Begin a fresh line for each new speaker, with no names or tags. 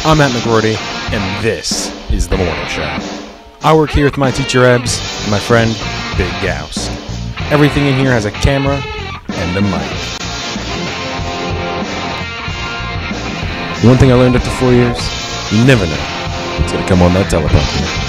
I'm Matt McGroarty, and this is The Morning Show. I work here with my teacher Ebbs and my friend Big Gauss. Everything in here has a camera and a mic. One thing I learned after 4 years, you never know what's going to come on that teleprompter.